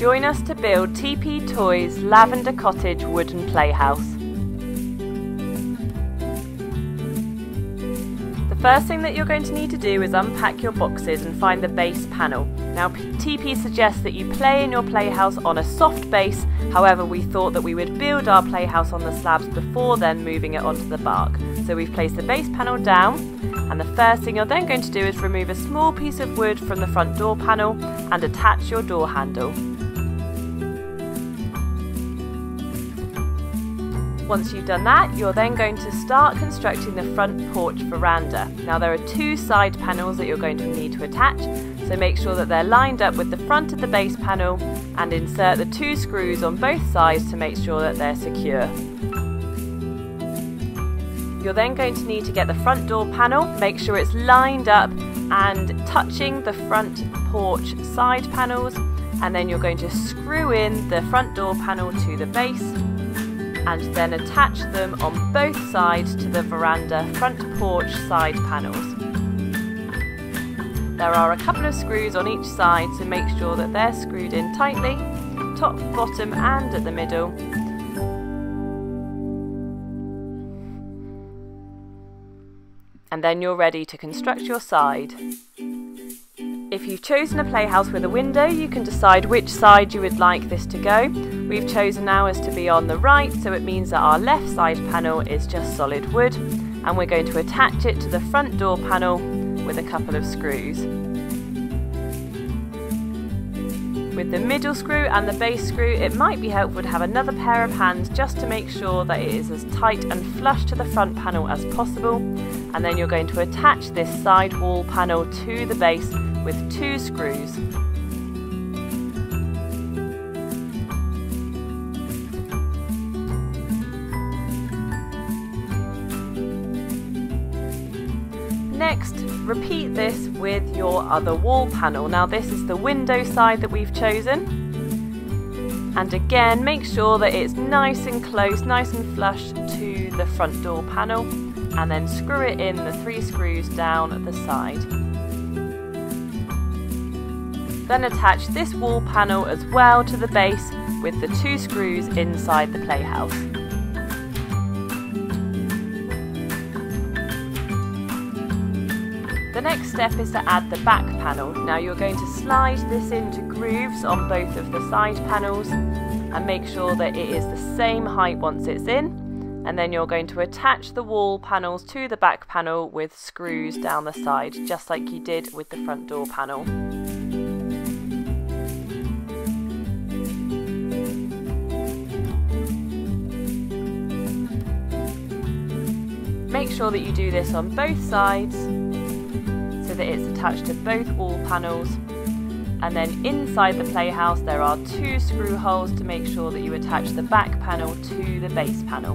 Join us to build TP Toys Lavender Cottage Wooden Playhouse. The first thing that you're going to need to do is unpack your boxes and find the base panel. Now TP suggests that you play in your playhouse on a soft base, however we thought that we would build our playhouse on the slabs before then moving it onto the bark. So we've placed the base panel down, and the first thing you're then going to do is remove a small piece of wood from the front door panel and attach your door handle. Once you've done that, you're then going to start constructing the front porch veranda. Now there are two side panels that you're going to need to attach, so make sure that they're lined up with the front of the base panel and insert the two screws on both sides to make sure that they're secure. You're then going to need to get the front door panel, make sure it's lined up and touching the front porch side panels, and then you're going to screw in the front door panel to the base and then attach them on both sides to the veranda front porch side panels. There are a couple of screws on each side, so make sure that they're screwed in tightly, top, bottom and at the middle. And then you're ready to construct your side. If you've chosen a playhouse with a window, you can decide which side you would like this to go. We've chosen ours to be on the right, so it means that our left side panel is just solid wood, and we're going to attach it to the front door panel with a couple of screws. With the middle screw and the base screw, it might be helpful to have another pair of hands just to make sure that it is as tight and flush to the front panel as possible. And then you're going to attach this side wall panel to the base with two screws. Next, repeat this with your other wall panel. Now this is the window side that we've chosen. And again, make sure that it's nice and close, nice and flush to the front door panel, and then screw it in the three screws down at the side. Then attach this wall panel as well to the base with the two screws inside the playhouse. The next step is to add the back panel. Now you're going to slide this into grooves on both of the side panels and make sure that it is the same height once it's in, and then you're going to attach the wall panels to the back panel with screws down the side, just like you did with the front door panel. Make sure that you do this on both sides so that it's attached to both wall panels, and then inside the playhouse there are two screw holes to make sure that you attach the back panel to the base panel.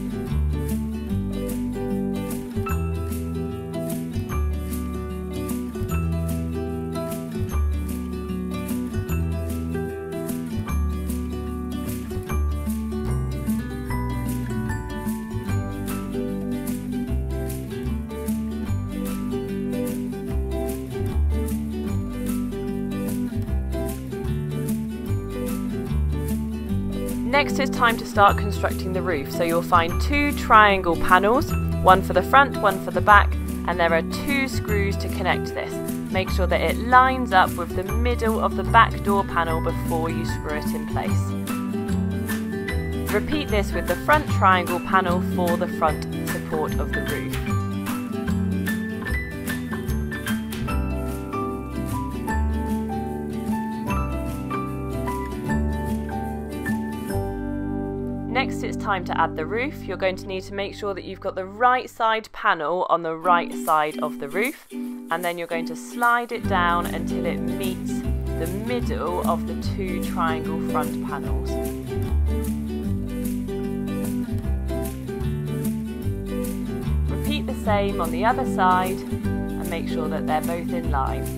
Next it's time to start constructing the roof, so you'll find two triangle panels, one for the front, one for the back, and there are two screws to connect this. Make sure that it lines up with the middle of the back door panel before you screw it in place. Repeat this with the front triangle panel for the front support of the roof. Next it's time to add the roof. You're going to need to make sure that you've got the right side panel on the right side of the roof, and then you're going to slide it down until it meets the middle of the two triangle front panels. Repeat the same on the other side and make sure that they're both in line.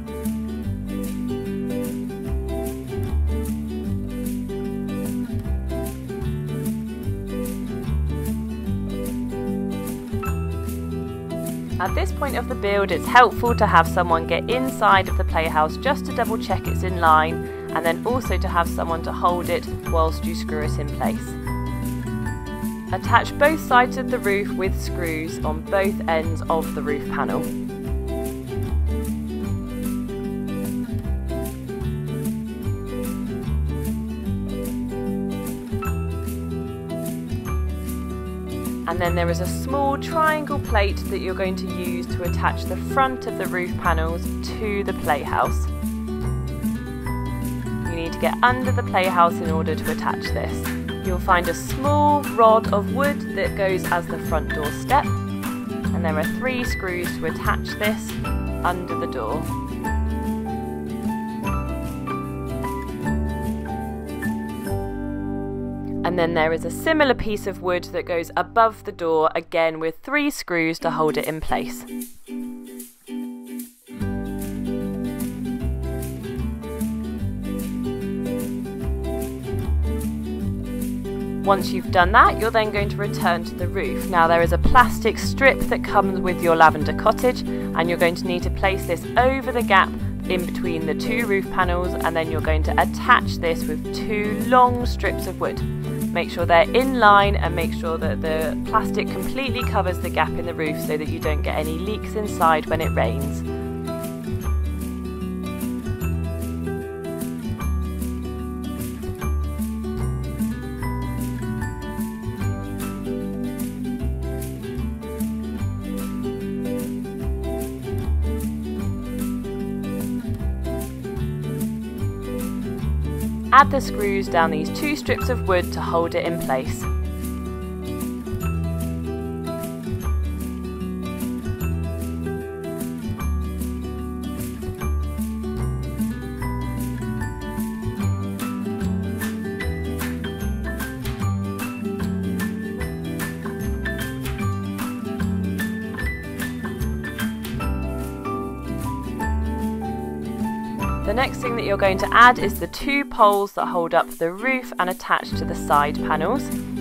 At this point of the build, it's helpful to have someone get inside of the playhouse just to double check it's in line and then also to have someone to hold it whilst you screw it in place. Attach both sides of the roof with screws on both ends of the roof panel. And then there is a small triangle plate that you're going to use to attach the front of the roof panels to the playhouse. You need to get under the playhouse in order to attach this. You'll find a small rod of wood that goes as the front door step, and there are 3 screws to attach this under the door. And then there is a similar piece of wood that goes above the door, again with 3 screws to hold it in place. Once you've done that, you're then going to return to the roof. Now there is a plastic strip that comes with your lavender cottage, and you're going to need to place this over the gap in between the 2 roof panels, and then you're going to attach this with 2 long strips of wood. Make sure they're in line and make sure that the plastic completely covers the gap in the roof so that you don't get any leaks inside when it rains. Add the screws down these 2 strips of wood to hold it in place. The next thing that you're going to add is the 2 poles that hold up the roof and attach to the side panels.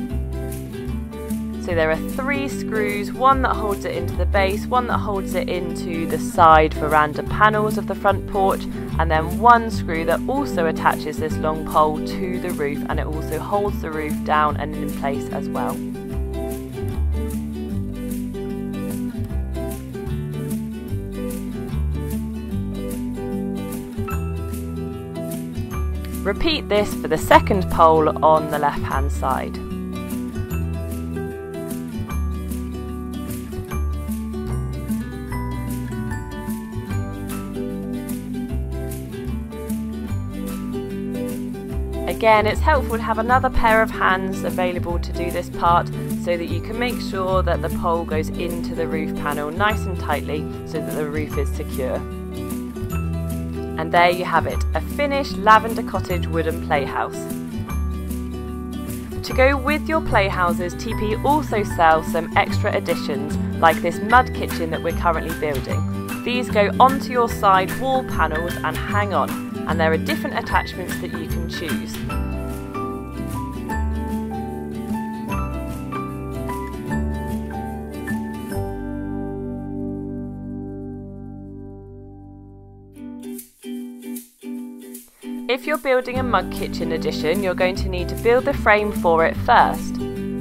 So there are 3 screws, one that holds it into the base, one that holds it into the side veranda panels of the front porch, and then 1 screw that also attaches this long pole to the roof, and it also holds the roof down and in place as well. Repeat this for the second pole on the left hand side. Again, it's helpful to have another pair of hands available to do this part so that you can make sure that the pole goes into the roof panel nice and tightly so that the roof is secure. And there you have it, a finished Lavender Cottage wooden playhouse. To go with your playhouses, TP also sells some extra additions like this mud kitchen that we're currently building. These go onto your side wall panels and hang on, and there are different attachments that you can choose. If you're building a mud kitchen addition, you're going to need to build the frame for it first.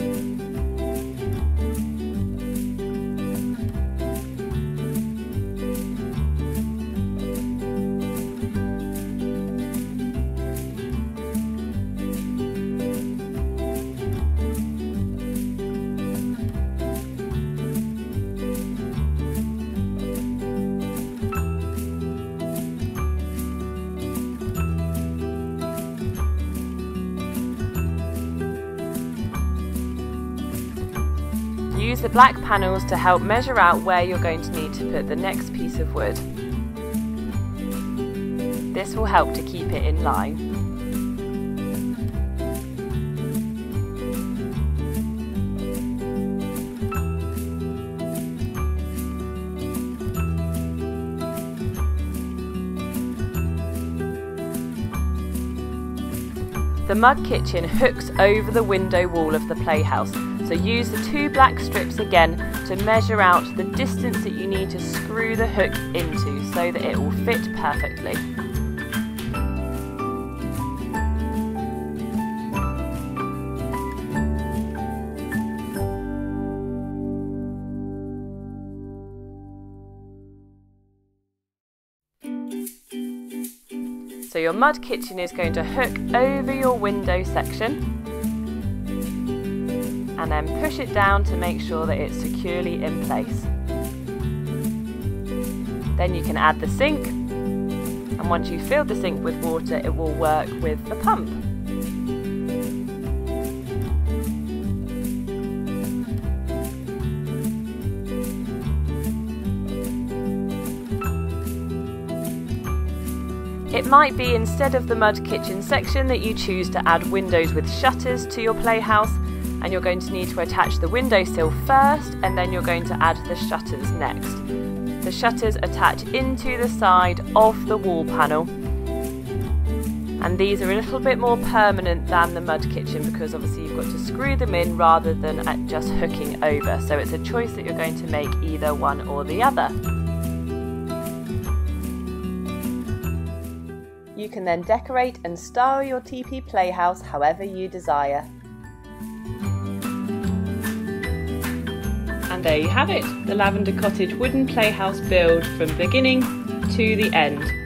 Use the black panels to help measure out where you're going to need to put the next piece of wood. This will help to keep it in line. The mud kitchen hooks over the window wall of the playhouse, so use the 2 black strips again to measure out the distance that you need to screw the hook into so that it will fit perfectly. So your mud kitchen is going to hook over your window section and then push it down to make sure that it's securely in place. Then you can add the sink, and once you've filled the sink with water, it will work with the pump. It might be instead of the mud kitchen section that you choose to add windows with shutters to your playhouse, and you're going to need to attach the windowsill first, and then you're going to add the shutters next. The shutters attach into the side of the wall panel, and these are a little bit more permanent than the mud kitchen because obviously you've got to screw them in rather than at just hooking over, so it's a choice that you're going to make either one or the other. You can then decorate and style your TP Playhouse however you desire. And there you have it, the Lavender Cottage wooden playhouse build from beginning to the end.